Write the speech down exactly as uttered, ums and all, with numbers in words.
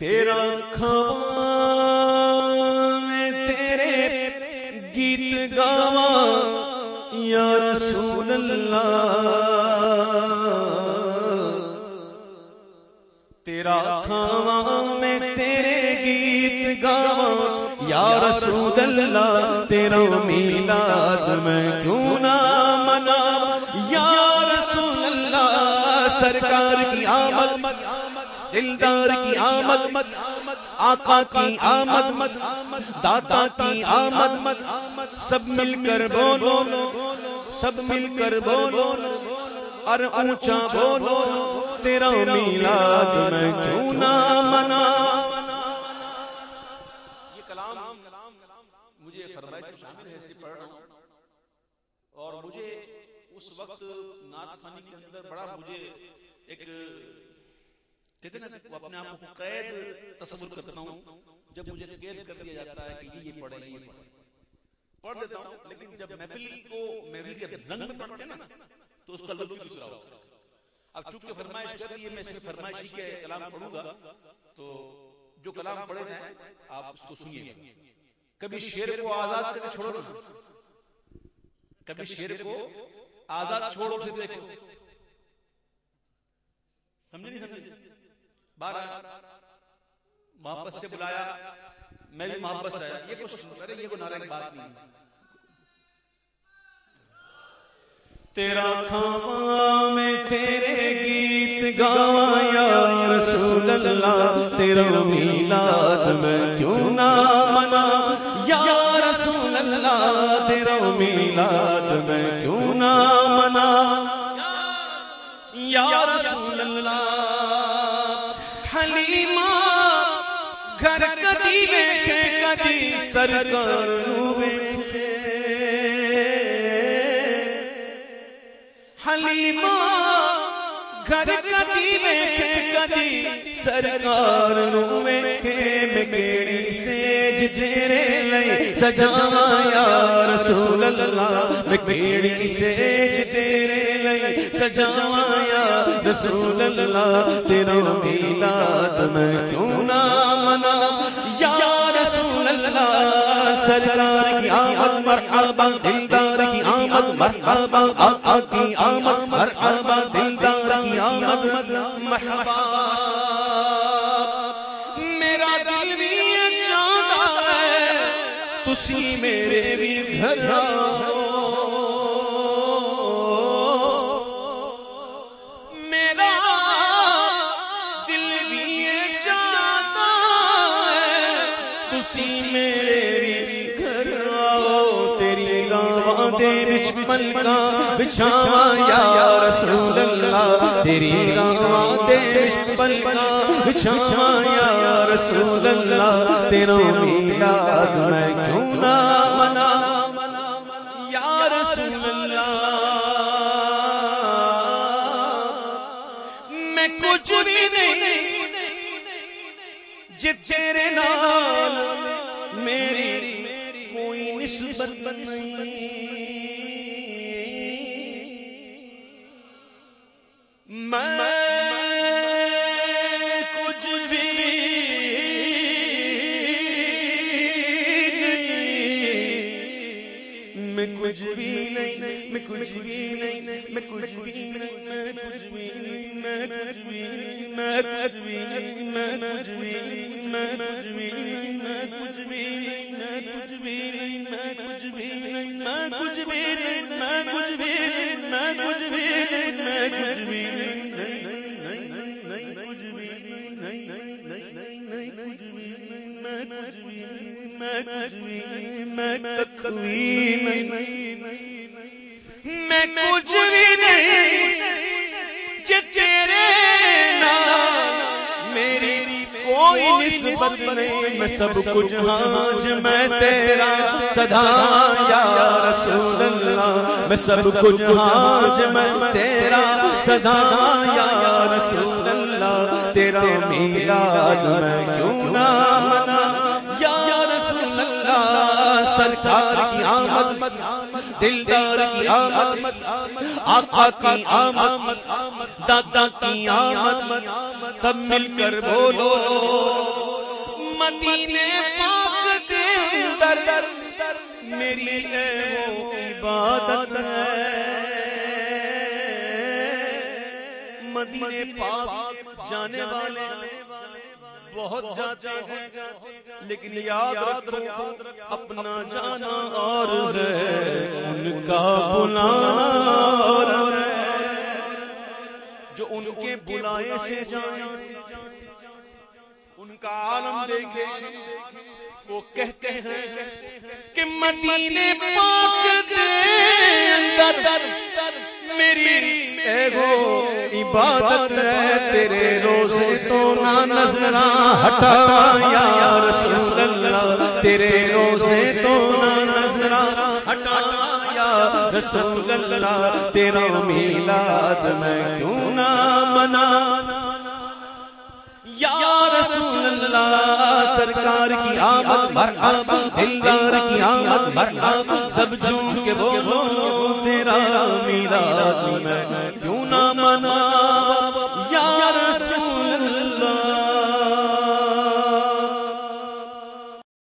تیرا کھوا میں تیرے گیت گاواں یا رسول اللہ، تیرا کھوا میں تیرے گیت گاواں یا رسول اللہ، تیرا میلاد میں کیوں نہ مناواں یا رسول اللہ۔ سرکار کی آمد، دلدار کی آمد، آقا کی آمد، داتا کی آمد، سب مل کر بولو، سب مل کر بولو اور اونچا بولو، تیرا میلاد میں کیوں نہ مناواں۔ یہ کلام مجھے فرمائش میں شامل ہے، اس لیے پڑھ رہا ہوں، اور مجھے اس وقت نعت خوانی کے اندر بڑا مجھے ایک کہتے ہیں نا وہ اپنے آپ کو قید تصور کرتا ہوں، جب مجھے قید کر دیا جاتا ہے کہ یہ پڑھیں یہ پڑھیں، پڑھ دیتا ہوں، لیکن جب محفل کو محفل کے رنگ میں پڑھتے ہیں نا تو اس کا لطف دوسرا ہوتا ہے۔ اب چونکہ فرمائش کر رہی ہے، میں اس میں فرمائشی کے کلام پڑھوں گا، تو جو کلام پڑھے جائیں آپ اس کو سنیے گا۔ کبھی شعر کو آزاد کر کے چھوڑو نا، کبھی شعر کو آزاد چھوڑو، پھر دیکھو سمجھے نہیں سمجھے، بارہ محبت سے بلایا، میں بھی محبت سے آیا، یہ کچھ ارے یہ کوئی نارائن بات نہیں۔ تیرا کھوا میں تیرے گیت گاواں یا رسول اللہ، تیرا میلاد میں کیوں نہ مناواں یا رسول اللہ، تیرا میلاد میں کیوں نہ مناواں یا رسول اللہ۔ حلیمہ گھر کدی ویکھے کدی سرکار نو ویکھے، حلیمہ گھر کدی ویکھے کدی سرکار نو ویکھے، میں کیڑی سیج تیرے لئی سجاواں یا رسول اللہ، میں کیڑی سیج تیرے لئی سجاواں یا رسول اللہ، تیرا میلاد میں کیوں نہ مناواں یا رسول اللہ۔ سرکار کی آمد مرحبا، دلدار کی آمد مرحبا، آقا کی آمد مرحبا، دلدار کی آمد مرحبا۔ میرا دل بھی چاہتا ہے تسی میرے بھی گھر آؤ، میرا دل بھی چاہتا ہے تسی میرے بھی گھر آؤ، تیری راواں دے وچ پلکاں بچھاواں یا رسول اللہ، تیری راواں دے وچ پلکاں بچھاواں یا رسول اللہ، تیرا میلاد میں کیوں نہ مناواں یا رسول اللہ۔ میں کچھ بھی نہیں جب تیرے نال میری کوئی نسبت نہیں، میں کچھ بھی نہیں، میں کچھ بھی نہیں، میں کچھ بھی نہیں، میں کچھ بھی نہیں، میں کچھ بھی نہیں، میں کچھ بھی نہیں، میں کچھ بھی نہیں، میں کچھ بھی نہیں، میں کچھ بھی نہیں، میں کچھ بھی نہیں، میں کچھ بھی نہیں، میں کچھ بھی نہیں، میں کچھ بھی نہیں، میں کچھ بھی نہیں، میں کچھ بھی نہیں، میں کچھ بھی نہیں، میں کچھ بھی نہیں، میں کچھ بھی نہیں کہ تیرے نال میری کوئی نسبت نہیں، میں سب کچھ ہاں جو میں تیرا صدا یا رسول اللہ، میں سب کچھ ہاں جو میں تیرا صدا یا رسول اللہ، تیرا میلاد میں کیوں نہ مناواں یا رسول اللہ۔ سرکار کی آمد، دلدار کی آمد، آقا کی آمد، دادا کی آمد، سب مل کر بولو مدینے پاک کے اندر میری اے وہ عبادت ہے. مدینے پاک جانے والے بہت جاتے ہیں لیکن یاد رکھو اپنا جانا اور ہے ان کا بلانا اور ہے. جو ان کے بلائے سے جائیں ان کا عالم دیکھے وہ کہتے ہیں کہ مدینے پاک کے اندر میری اے وہ عبادت ہے. تیرے روزے تو نہ نظراں ہٹا یا رسول اللہ, تیرے روزے تو نہ نظراں ہٹا یا رسول اللہ. تیرا میلاد میں کیوں نہ منا یا رسول اللہ. سرکار کی آمد مرحبا, دلدار کی آمد مرحبا, سب جھوم کے بولو تیرا میلاد میں کیوں نہ منا